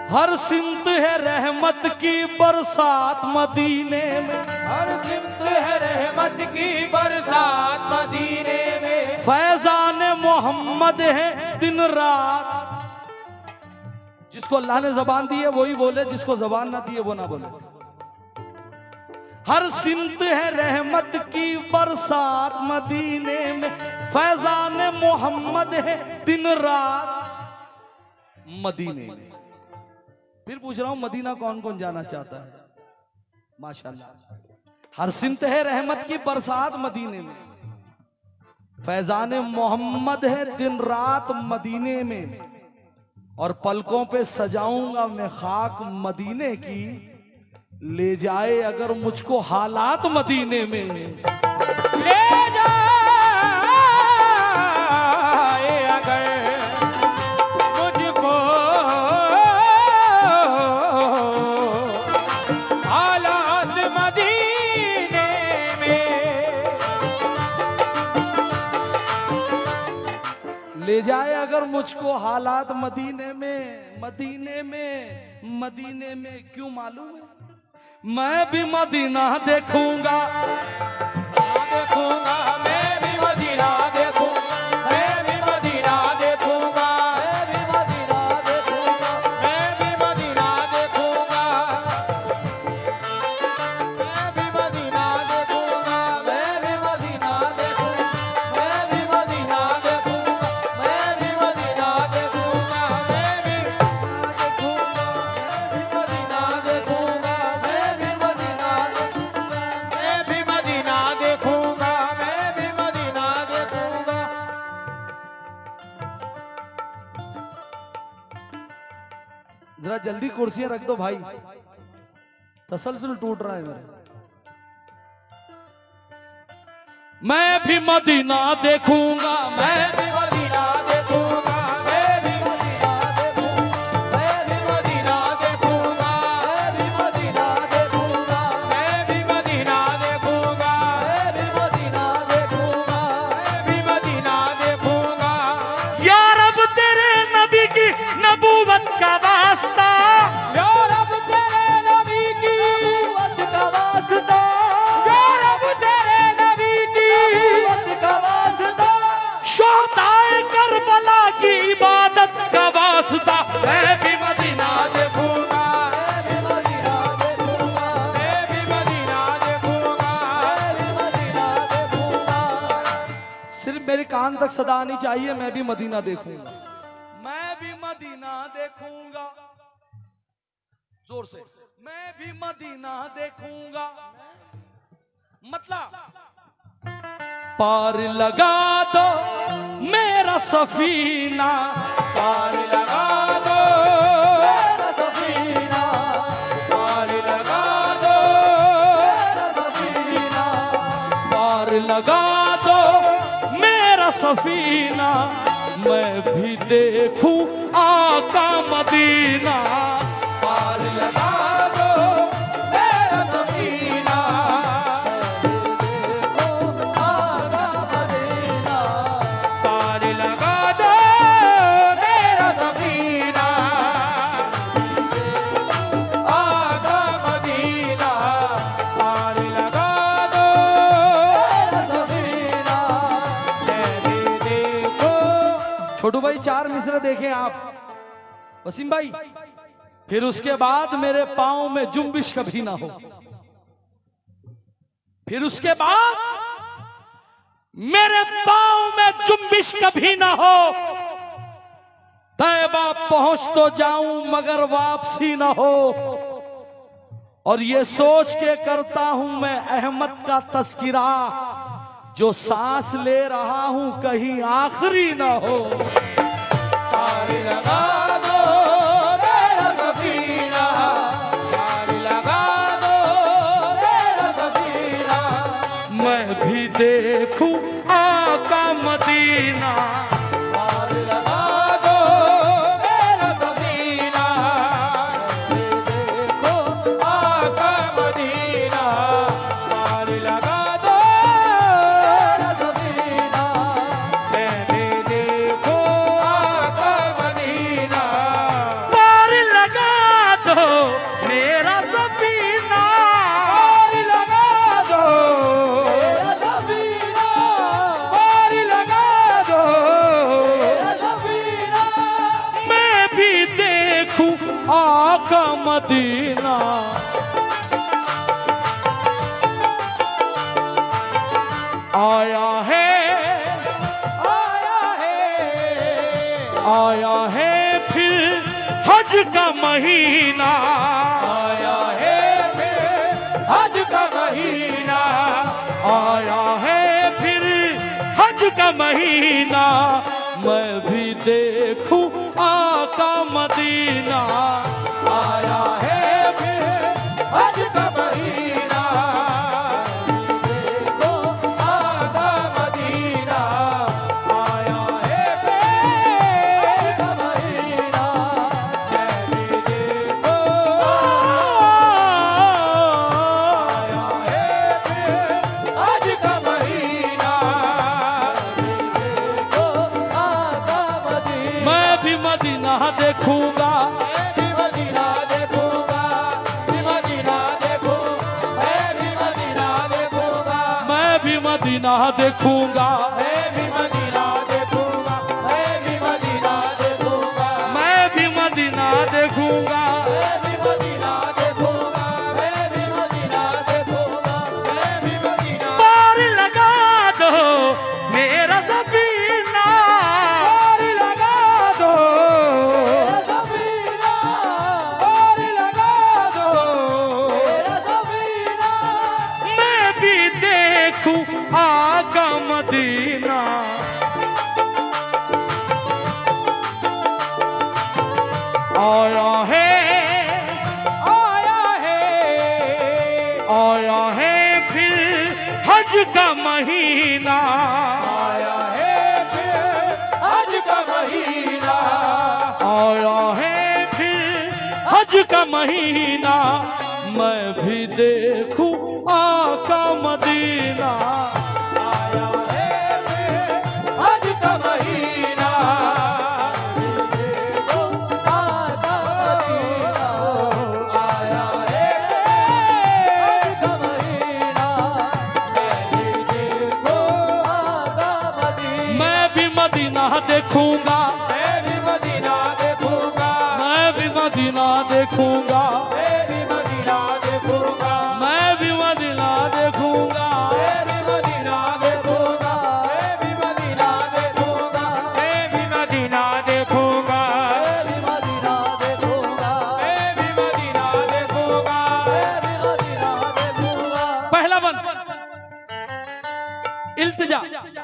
हर सिमत है रहमत की बरसात मदीने में, हर सिमत है रहमत की बरसात मदीने में। फैजान मोहम्मद है दिन रात। जिसको अल्लाह ने जबान दी है वही बोले, जिसको जबान ना दी है वो ना बोले। हर सिमत है रहमत की बरसात मदीने में, फैजान मोहम्मद है दिन रात मदीने में। फिर पूछ रहा हूं मदीना कौन कौन जाना चाहता है? माशाल्लाह। हर सिमत है रहमत की बरसात मदीने में, फैजान मोहम्मद है दिन रात मदीने में, और पलकों पे सजाऊंगा मैं खाक मदीने की, ले जाए अगर मुझको हालात मदीने में। ले जाए अगर मुझको हालात मदीने में। ले जाए अगर मुझको हालात मदीने में। मदीने में, मदीने में क्यों मालूम है? मैं भी मदीना देखूंगा, देखूंगा मैं भी मदीना देखूंगा, मैं भी मदीना देखूंगा, मैं भी मदीना देखूंगा, मैं भी मदीना देखूंगा, मैं भी मदीना देखूंगा, मैं भी मदीना देखूंगा, मैं भी मदीना देखूंगा, मैं भी मदीना देखूंगा, मैं भी मदीना देखूंगा, मैं भी मदीना देखूंगा, मैं भी मदीना देखूंगा, मैं भी मदीना देखूंगा। जरा जल्दी कुर्सियां रख दो भाई, तसलसल टूट रहा है मेरा। मैं भी मदीना देखूंगा, मैं भी मदीना देखूंगा, मैं भी मदीना देखूंगा, मैं भी मदीना देखूंगा, मैं भी मदीना देखूंगा, मैं भी मदीना देखूंगा, मैं भी मदीना देखूंगा, मैं भी मदीना देखूंगा। या रब तेरे नबी की नबूवत का वास्ता, या रब तेरे नबी की नबूवत का वास्ता, या रब तेरे नबी की नबूवत का वास्ता, शोहदाए करबला की इबादत का वास्ता, मैं भी मदीना देखूंगा, मैं भी मदीना देखूंगा, मैं भी मदीना देखूंगा, मैं भी मदीना देखूंगा। सिर्फ मेरे कान तक सदा आनी चाहिए, मैं भी मदीना देखूंगा, मैं भी मदीना देखूंगा। जोर से, मैं भी मदीना देखूंगा। मतलब पार लगा दो मेरा सफीना, पार लगा दो मेरा सफीना, पार लगा दो मेरा सफीना, पार लगा दो मेरा सफीना, मैं भी देखूं आका मदीना। पार लगा दो मेरा सफीना, देखो आका मदीना। पार लगा दो मेरा सफीना, आका मदीना। पार लगा दो मेरा सफीना, देखो। छोटू भाई 4 मिसरे देखें आप, वसीम भाई। फिर उसके बाद मेरे पांव में जुम्बिश कभी ना हो, फिर उसके बाद मेरे पांव में जुम्बिश कभी ना हो। तैबा पहुंच तो जाऊं मगर वापसी ना हो, और ये सोच के करता हूं मैं अहमद का तस्किरा, जो सांस ले रहा हूं कहीं आखिरी ना हो। पार लगा दो मेरा सफीना, पार लगा दो मेरा सफीना, मैं भी देखूं आका मदीना। पार लगा दो मेरा सफीना, देखो आका मदीना। पार लगा दो मेरा सफीना, देखो आका मदीना। आका मदीना। आया है, आया है, आया है फिर हज का महीना। आया है फिर हज का महीना। आया है फिर हज का महीना। मैं भी देखूं आका मदीना। आया है फिर हज का महीना। देखो आका मदीना। आया है फिर हज का महीना। मैं भी देखो आया है फिर हज का महीना। देखो आका मदीना। मैं भी मदीना देखूंगा। मैं भी मदीना देखूंगा। भी मदीना देखूं। मैं भी मदीना देखूंगा। मैं भी मदीना देखूंगा। मैं भी मदीना देखूंगा। मैं भी मदीना देखूंगा। मैं भी मदीना देखूंगा। मैं भी मदीना देखूंगा। मैं भी मदीना देखूंगा। मैं भी मदीना। पार लगा दो मेरा सफीना। पार लगा दो मेरा सफीना। पार लगा दो मेरा सफीना। मैं भी देखूं आका मदीना। आया है, आया है, आया है फिर हज का महीना। आया है फिर हज का महीना। आया है फिर हज का महीना। मैं भी देखूं आका मदीना। आया है फिर हज का महीना। देखो आका मदीना। आया है हज का महीना। मैं भी देखो आका मदीना। मैं भी मदीना देखूंगा। मैं भी मदीना देखूंगा। मैं भी मदीना देखूंगा। मैं भी मदीना देखूंगा। मैं भी मदीना देखूंगा। मैं भी मदीना देखूंगा। मैं भी मदीना देखूंगा। मैं भी मदीना देखूंगा। मैं भी मदीना देखूंगा। मैं भी मदीना देखूंगा। मैं भी मदीना देखूंगा। पहला बंद इल्तिजा।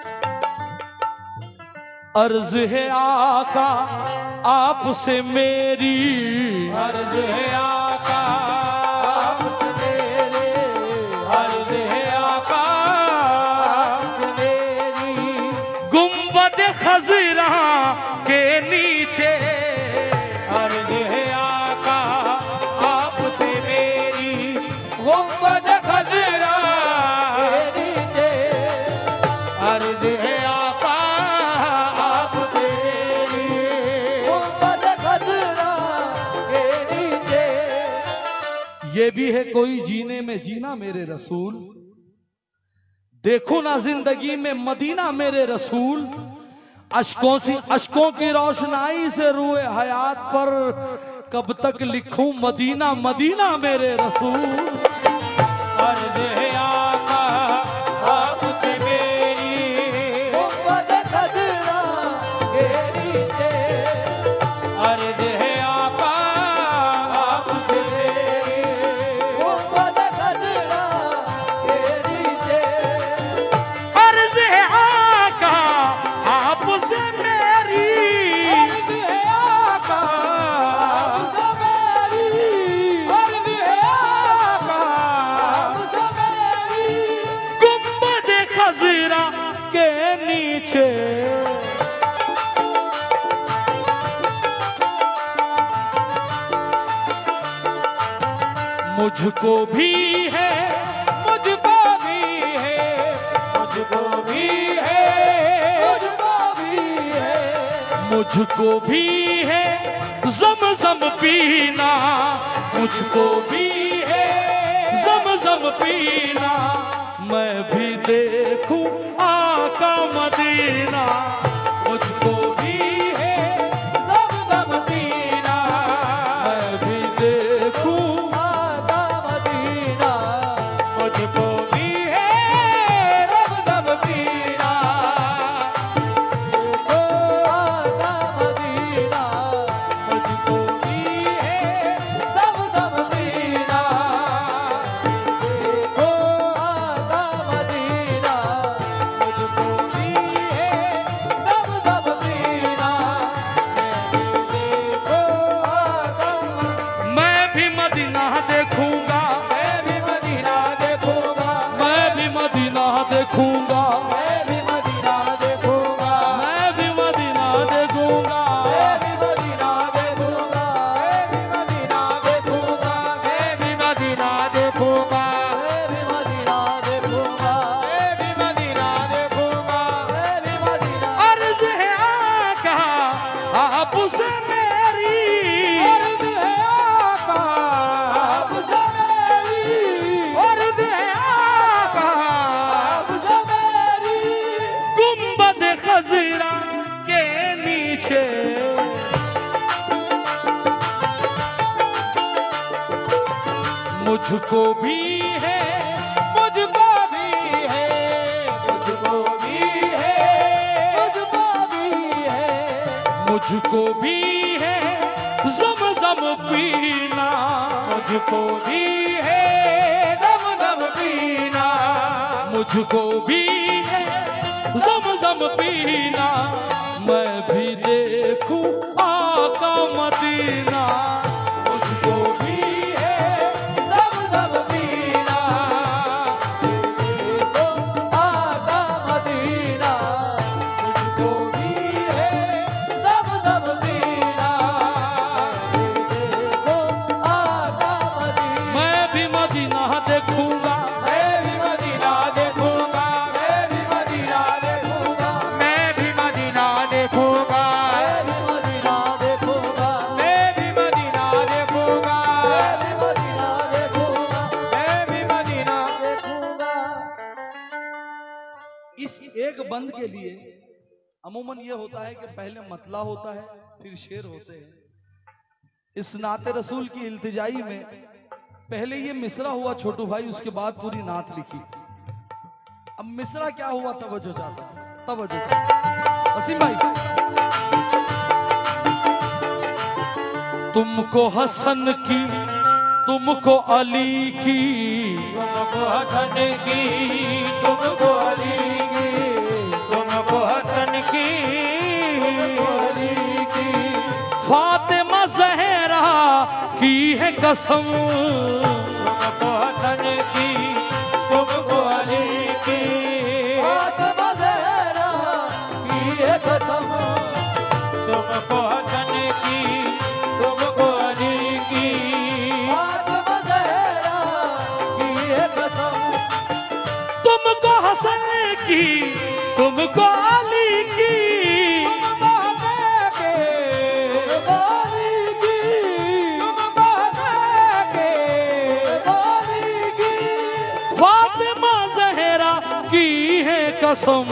अर्ज है आका आपसे मेरी। अर्ज है आका आपसे मेरे। अर्ज है आका आपसे मेरी। गुंबद खजरा के नीचे। अर्ज है आका आपसे मेरी। गुंबद खजरा के नीचे। अर्ज है आका आपसे मेरी। गुंबद खजरा के नीचे। ये भी है कोई जीने में जीना मेरे रसूल। देखो ना जिंदगी में मदीना मेरे रसूल। अशकों की रोशनाई से रूए हयात पर कब तक लिखूं मदीना मदीना मेरे रसूल। अर्ज है आका आपसे मेरी। गुंबद खजरा के नीचे। अर्ज है आका आपसे मेरी। गुंबद खजरा के नीचे। अर्ज है आका आपसे मेरी। अर्ज है आका आपसे मेरी। अर्ज है आका आपसे मेरी। गुंबद खजरा के नीचे। मुझको भी है, मुझको भी है। मुझको भी है। मुझको भी है। मुझको भी है ज़म-ज़म पीना। मुझको भी है ज़म-ज़म पीना। मैं भी देखूं आका मदीना। मुझको भी है ज़म-ज़म पीना। मैं देखूंगा, मैं भी मदीना देखूंगा, मैं भी मदीना देखूंगा, मैं भी मदीना देखूंगा, मैं भी मदीना देखूंगा, मैं भी मदीना देखूंगा, मैं भी मदीना देखूंगा, मैं भी मदीना देखूंगा, मैं भी मदीना देखूंगा, मैं भी मदीना देखूंगा, मैं भी मदीना। अर्ज है आका आपसे मेरी, अर्ज है आका आपसे मेरी, अर्ज है आका आपसे मेरी, गुंबद खजरा के नीचे मुझको भी है, मुझको भी है, मुझको भी है, मुझको भी है, मुझको भी है ज़म-ज़म पीना, मुझको भी है दम दम पीना, मुझको भी है ज़म-ज़म पीना, मैं भी देखूं आका मदीना, मुझको भी है दम दम पीना, देखो आका मदीना, मुझको भी है दम दम पीना, देखो आका मदीना। मैं भी मदीना देखूंगा, मैं भी मदीना देखूंगा, मैं भी मदीना देखूंगा, मैं भी मदीना देखूंगा, मैं भी मदीना देखूंगा, मैं भी मदीना देखूंगा, मैं भी मदीना देखूंगा, मैं भी मदीना देखूंगा। इस एक बंद के लिए अमूमन ये होता है कि पहले मतला होता है फिर शेर होते हैं। इस नाते रसूल की इल्तिजाई में पहले ये मिसरा हुआ छोटू भाई, उसके बाद पूरी नात लिखी। अब मिसरा क्या हुआ तवज्जो चाहता हूं, तवज्जो वसीम भाई। तुमको हसन की, तुमको अली की, तुमको हसन की, तुमको अली की, तुमको हसन की, तुमको अली की, फातिमा ज़हरा की है कसम, तुमको हसन की, तुमको अली की, फातिमा ज़हरा की है कसम, तुमको हसन की, तुमको अली की, फातिमा ज़हरा की है कसम, तुमको हसन की, तुमको अली की, फातिमा ज़हरा की है कसम।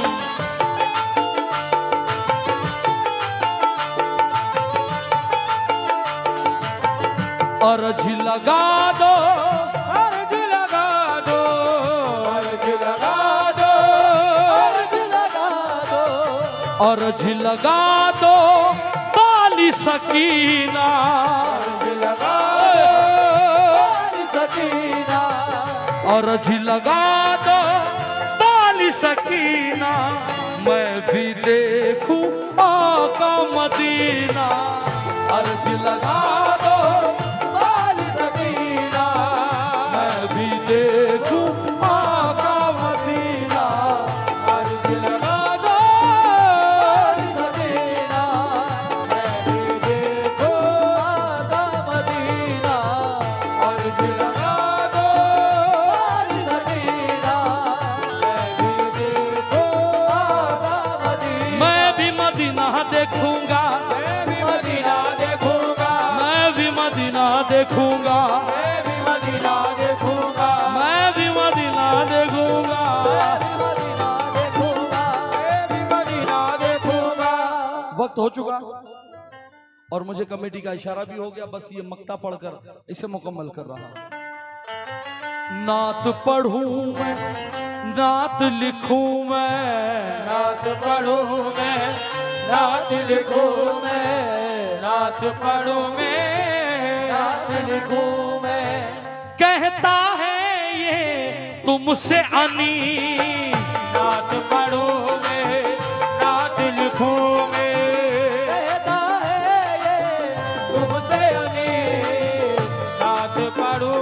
अर्ज लगा दो, अर्ज लगा दो, अर्ज लगा दो, अर्ज लगा दो, अर्ज लगा दो बाली सकीना, अर्ज लगा दो सकीना, अर्ज लगा दो बाली सकीना, मैं भी देखूं आका मदीना, अर्ज लगा दो बाली सकीना, मैं भी देखूं आका मदीना, अर्ज लगा दो बाली सकीना, मैं भी देखो आका मदीना, अर्ज लगा दो बाली सकीना, मैं भी देखो आका मदीना, मैं भी मदीना देखूंगा, मैं भी मदीना देखूंगा, मैं भी मदीना देखूंगा, मैं भी मदीना देखूंगा, मैं भी मदीना देखूंगा। मैं भी मदीना देखूंगा, मैं भी मदीना देखूंगा। वक्त हो चुका और मुझे कमेटी का इशारा भी हो गया, बस ये मक्ता पढ़कर इसे मुकम्मल कर रहा हूं। नात पढ़ूं मैं, नात लिखूं मैं, नात पढ़ूं मैं, नात लिखूं मैं, नात पढ़ूं मैं, नात लिखूं मैं, कहता है ये तुमसे अनी, नात पढ़ूं मैं, नात लिखूं मैं, कहता है ये तुमसे अनी, नात पढ़ूं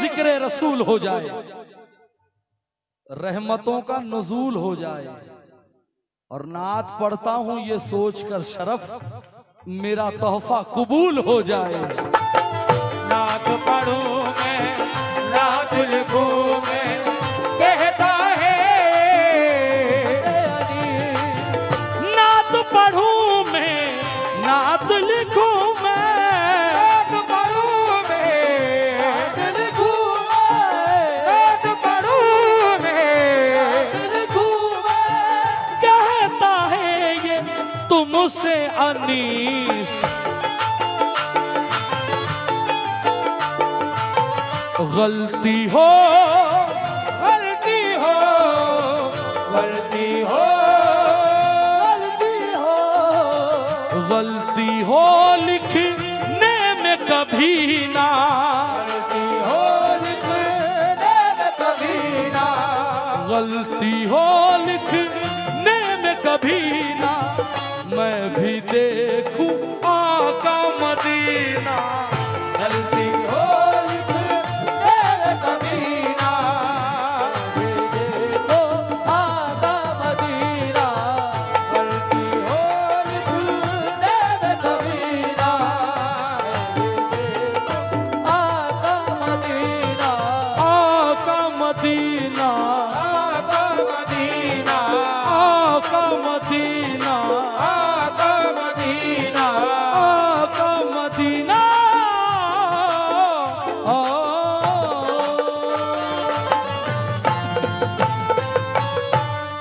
जिक्र रसूल हो जाए, रहमतों का नुज़ूल हो जाए। और नात पढ़ता हूं ये सोचकर शरफ मेरा तोहफा कबूल हो जाए। नात पढ़ूं मैं, नात लिखूं मैं, कहता है नात पढ़ूं मैं, नात लिखूं मैं, नात पढ़ूं मैं, नात लिखूं मैं, नात पढ़ूं मैं, नात लिखूं मैं, कहता है ये तुमसे अनीस। गलती हो